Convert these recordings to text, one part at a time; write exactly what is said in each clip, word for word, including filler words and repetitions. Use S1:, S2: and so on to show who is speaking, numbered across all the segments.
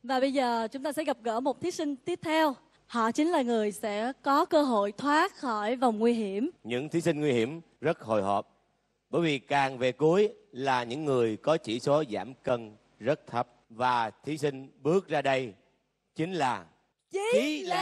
S1: Và bây giờ chúng ta sẽ gặp gỡ một thí sinh tiếp theo. Họ chính là người sẽ có cơ hội thoát khỏi vòng nguy hiểm.
S2: Những thí sinh nguy hiểm rất hồi hộp, bởi vì càng về cuối là những người có chỉ số giảm cân rất thấp. Và thí sinh bước ra đây chính là
S1: Chí,
S2: Chí Lệ.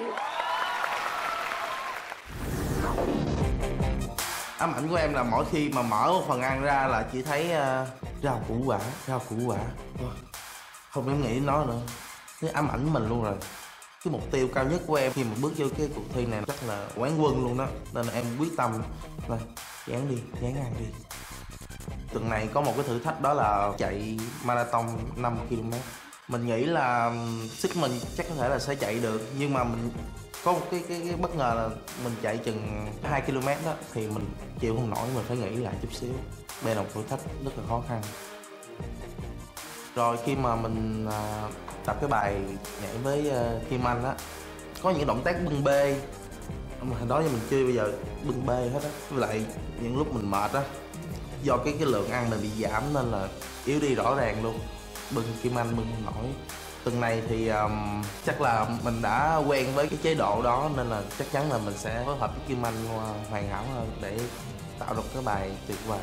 S3: Ám ảnh của em là mỗi khi mà mở một phần ăn ra là chỉ thấy uh, rau củ quả, rau củ quả. Không dám nghĩ đến nó nữa. Cái ám ảnh mình luôn rồi. Cái mục tiêu cao nhất của em khi mà bước vô cái cuộc thi này chắc là quán quân luôn đó. Nên là em quyết tâm là dán đi, dán ăn đi. Tuần này có một cái thử thách đó là chạy marathon năm ki lô mét. Mình nghĩ là sức mình chắc có thể là sẽ chạy được, nhưng mà mình có một cái, cái, cái bất ngờ là mình chạy chừng hai ki lô mét đó thì mình chịu không nổi, mình phải nghĩ lại chút xíu. Đây là một thử thách rất là khó khăn. Rồi khi mà mình uh, tập cái bài nhảy với uh, Kim Anh á, có những động tác bưng bê mà đó giờ mình chưa bao giờ bưng bê hết á. Với lại những lúc mình mệt á, do cái cái lượng ăn mình bị giảm nên là yếu đi rõ ràng luôn. Bưng Kim Anh bưng không nổi. Tuần này thì um, chắc là mình đã quen với cái chế độ đó nên là chắc chắn là mình sẽ phối hợp với Kim Anh hoàn hảo hơn để tạo được cái bài tuyệt vời.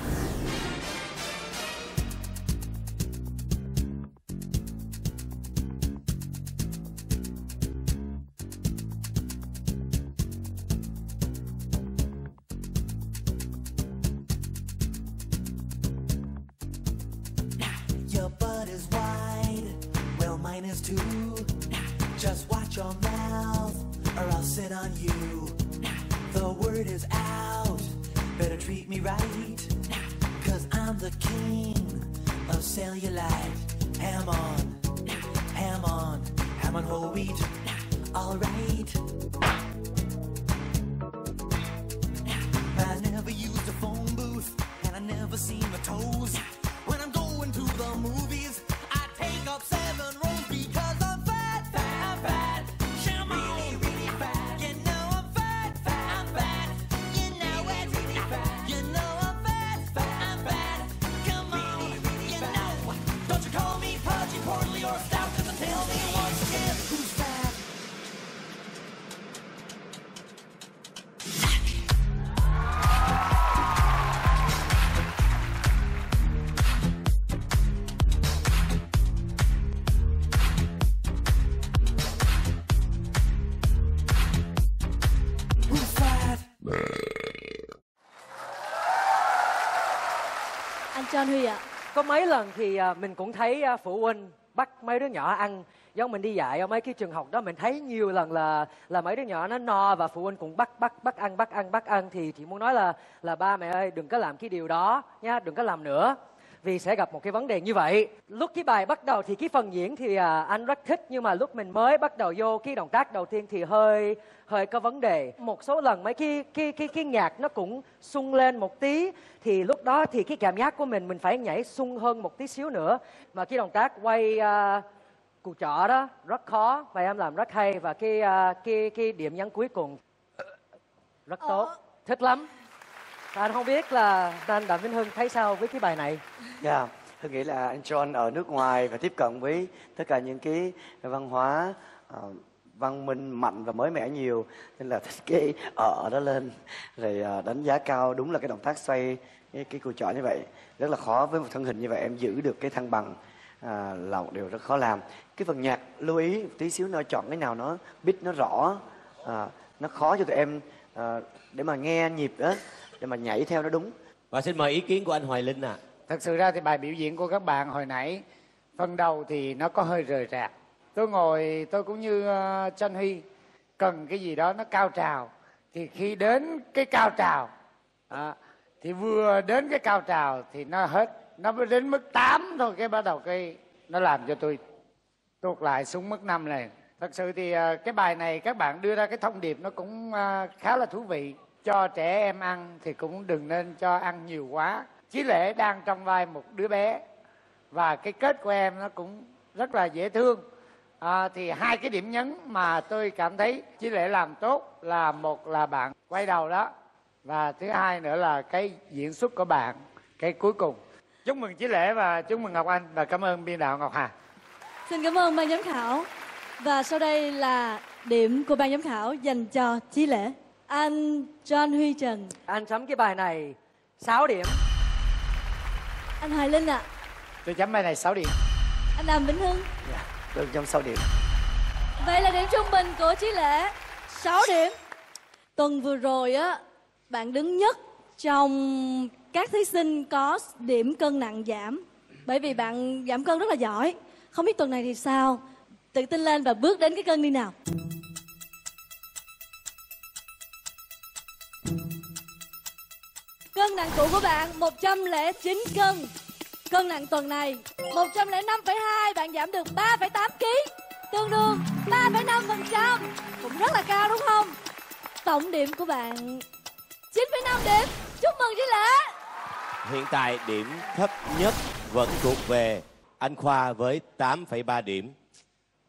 S4: Just watch your mouth or I'll sit on you. The word is out, better treat me right, cause I'm the king of cellulite. Ham on, ham on, ham on whole wheat, alright. I never used a phone booth and I never seen my toes. When I'm going to the movies I take up seven rows because I'm fat, fat, fat. Come on, really, really fat. You know I'm fat, fat, I'm fat. You know it's really fat. You know I'm fat, fat, I'm fat. Come on, really, really you fat. Know. Don't you call me pudgy, portly, or stout, cause tell me once again who's fat.
S1: John Huy ạ.
S5: Có mấy lần thì mình cũng thấy phụ huynh bắt mấy đứa nhỏ ăn. Do mình đi dạy ở mấy cái trường học đó, mình thấy nhiều lần là là mấy đứa nhỏ nó no và phụ huynh cũng bắt bắt bắt ăn bắt ăn bắt ăn thì thì muốn nói là là ba mẹ ơi, đừng có làm cái điều đó nha, đừng có làm nữa. Vì sẽ gặp một cái vấn đề như vậy. Lúc cái bài bắt đầu thì cái phần diễn thì à, anh rất thích, nhưng mà lúc mình mới bắt đầu vô cái động tác đầu tiên thì hơi hơi có vấn đề. Một số lần mấy cái cái cái cái nhạc nó cũng sung lên một tí, thì lúc đó thì cái cảm giác của mình mình phải nhảy sung hơn một tí xíu nữa. Mà cái động tác quay uh, cù trọ đó rất khó và em làm rất hay, và cái uh, cái cái điểm nhấn cuối cùng rất tốt, ờ. thích lắm. Anh không biết là anh Đàm Vĩnh Hưng thấy sao với cái bài này?
S6: Dạ, yeah, tôi nghĩ là anh John ở nước ngoài và tiếp cận với tất cả những cái văn hóa uh, văn minh mạnh và mới mẻ nhiều, nên là thích cái ở đó lên rồi uh, đánh giá cao. Đúng là cái động tác xoay cái, cái cùi chỏ như vậy rất là khó, với một thân hình như vậy em giữ được cái thăng bằng uh, là một điều rất khó làm. Cái phần nhạc lưu ý một tí xíu nữa, chọn cái nào nó beat nó rõ, uh, nó khó cho tụi em uh, để mà nghe nhịp đó, để mà nhảy theo nó đúng.
S2: Và xin mời ý kiến của anh Hoài Linh ạ. À.
S7: Thật sự ra thì bài biểu diễn của các bạn hồi nãy phần đầu thì nó có hơi rời rạc. Tôi ngồi tôi cũng như uh, Trân Huy cần cái gì đó nó cao trào, thì khi đến cái cao trào à, thì vừa đến cái cao trào thì nó hết, nó mới đến mức tám thôi cái bắt đầu cái nó làm cho tôi tuột lại xuống mức năm này. Thật sự thì uh, cái bài này các bạn đưa ra cái thông điệp nó cũng uh, khá là thú vị. Cho trẻ em ăn thì cũng đừng nên cho ăn nhiều quá. Chí Lệ đang trong vai một đứa bé và cái kết của em nó cũng rất là dễ thương. À, thì hai cái điểm nhấn mà tôi cảm thấy Chí Lệ làm tốt là một là bạn quay đầu đó, và thứ hai nữa là cái diễn xuất của bạn cái cuối cùng. Chúc mừng Chí Lệ và chúc mừng Ngọc Anh, và cảm ơn biên đạo Ngọc Hà.
S1: Xin cảm ơn ban giám khảo. Và sau đây là điểm của ban giám khảo dành cho Chí Lễ. Anh John Huy Trần.
S5: Anh chấm cái bài này sáu điểm.
S1: Anh Hoài Linh ạ.
S7: Tôi chấm bài này sáu điểm.
S1: Anh Đàm Vĩnh Hưng.
S6: Dạ, tôi chấm sáu điểm.
S1: Vậy là điểm trung bình của Chí Lễ sáu điểm. Tuần vừa rồi á, bạn đứng nhất trong các thí sinh có điểm cân nặng giảm. Bởi vì bạn giảm cân rất là giỏi. Không biết tuần này thì sao? Tự tin lên và bước đến cái cân đi nào. Cân nặng cũ của bạn một trăm lẻ chín cân. Cân nặng tuần này một trăm lẻ năm phẩy hai, bạn giảm được ba phẩy tám ki lô gam, tương đương ba phẩy năm phần trăm. Cũng rất là cao đúng không? Tổng điểm của bạn chín phẩy năm điểm. Chúc mừng Chí Lễ.
S2: Hiện tại điểm thấp nhất vẫn thuộc về anh Khoa với tám phẩy ba điểm.